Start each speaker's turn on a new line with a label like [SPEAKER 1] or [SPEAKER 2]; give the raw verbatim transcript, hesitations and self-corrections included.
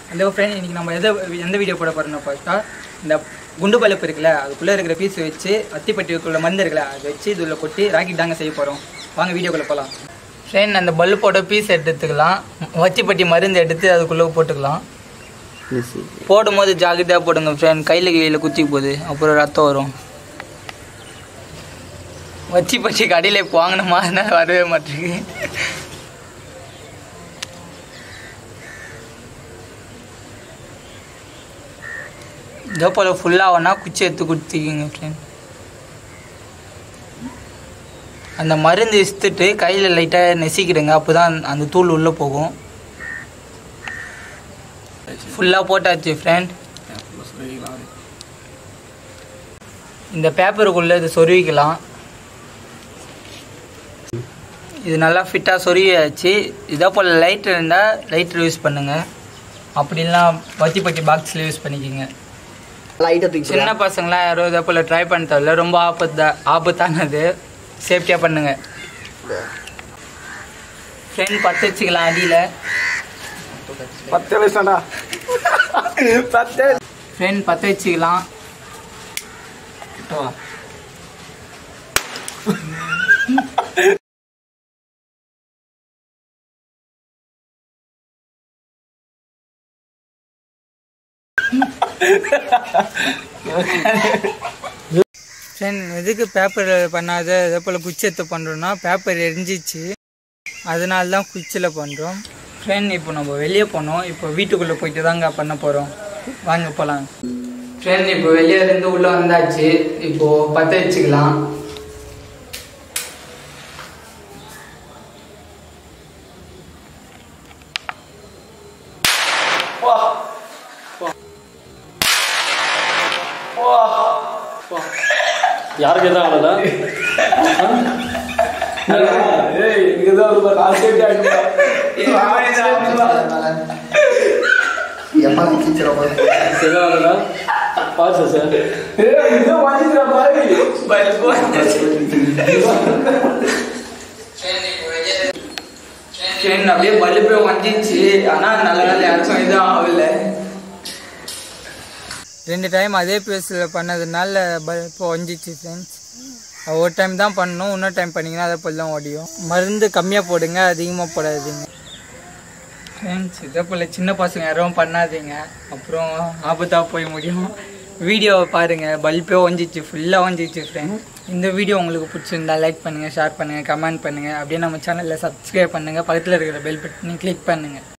[SPEAKER 1] அந்த ஃப்ரெண்ட் இன்றைக்கி நம்ம எதை எந்த வீடியோ போட போகிறோம்னா பார்த்தா இந்த குண்டு பல்ப் இருக்குல்ல அதுக்குள்ளே இருக்கிற பீஸ் வச்சு அத்திப்பட்டிக்குள்ளே மருந்து இருக்குல்ல அதை வச்சு இதில் கொட்டி ராக்கெட் தாங்க செய்ய போகிறோம். வாங்க வீடியோக்குள்ளே போகலாம். ஃப்ரெண்ட் அந்த பல்போட பீஸ் எடுத்துக்கலாம், வத்திப்பட்டி மருந்து எடுத்து அதுக்குள்ளே போட்டுக்கலாம். போடும்போது ஜாக்கிரதையாக போடுங்க ஃப்ரெண்ட், கையில் கையில் குத்தி போகுது அப்புறம் ரத்தம் வரும். வத்திப்பட்டி கடையில் இப்போ வாங்கினோமா அதனால் வரவே மாட்டேங்குது. இதோ போல் ஃபுல்லாக வேணா குச்சி எடுத்து கொடுத்துக்கிங்க ஃப்ரெண்ட். அந்த மருந்து இஸ்த்துட்டு கையில் லைட்டாக நெசிக்கிடுங்க, அப்போ தான் அந்த தூள் உள்ளே போகும். ஃபுல்லாக போட்டாச்சு ஃப்ரெண்ட். இந்த பேப்பருக்குள்ளே இது சொருவிக்கலாம். இது நல்லா ஃபிட்டாக சொருவியாச்சு. இதோ போல் லைட் இருந்தால் லைட்டர் யூஸ் பண்ணுங்கள், அப்படின்னா வத்திப்பட்டி பாக்ஸில் யூஸ் பண்ணிக்கோங்க. சின்ன பசங்களாம் யாரும் இதே போல் ட்ரை பண்ண தேவையில்ல, ரொம்ப ஆபத்து ஆபத்தானது, சேஃப்டியாக பண்ணுங்க ஃப்ரெண்ட். பற்ற வச்சுக்கலாம் அடியில். ஃப்ரெண்ட் பற்ற வச்சுக்கலாம். ஃப்ரெண்ட் எதுக்கு பேப்பர் பண்ணாத இதே போல் குச்சி எடுத்து பண்ணுறோன்னா பேப்பர் எரிஞ்சிச்சு, அதனால தான் குச்சியில் பண்ணுறோம். ஃப்ரெண்ட் இப்போ நம்ம வெளியே போனோம், இப்போ வீட்டுக்குள்ளே போயிட்டு தாங்க பண்ண போகிறோம். வாங்க போகலாம். ஃப்ரெண்ட் இப்போ வெளியே இருந்து உள்ளே வந்தாச்சு, இப்போது பற்ற வச்சுக்கலாம்.
[SPEAKER 2] யாருக்கு எதாவது ஆகல பாரு சார்.
[SPEAKER 1] அப்படியே பல்பே வந்துச்சு, ஆனால் நல்ல நாள் யாருக்கும் எதுவும் ஆகலை. ரெண்டு டைம் அதே பேஸில் பண்ணதுனால பல்ப் வந்துச்சு ஃப்ரெண்ட்ஸ். ஒரு டைம் தான் பண்ணணும், இன்னொரு டைம் பண்ணிங்கன்னா அதை போல் தான் ஓடியும். மருந்து கம்மியாக போடுங்க, அதிகமாக போடாதீங்க ஃப்ரெண்ட்ஸ். இதே போல் சின்ன பசங்க யாரும் பண்ணாதீங்க, அப்புறம் ஆபத்தாக போய் முடியும். வீடியோவை பாருங்கள், பல்பே வந்துச்சு, ஃபுல்லாக வந்துச்சு ஃப்ரெண்ட். இந்த வீடியோ உங்களுக்கு பிடிச்சிருந்தா லைக் பண்ணுங்கள், ஷேர் பண்ணுங்கள், கமெண்ட் பண்ணுங்கள். அப்படியே நம்ம சேனலில் சப்ஸ்கிரைப் பண்ணுங்கள், பக்கத்தில் இருக்கிற பெல் பட்டனை கிளிக் பண்ணுங்கள்.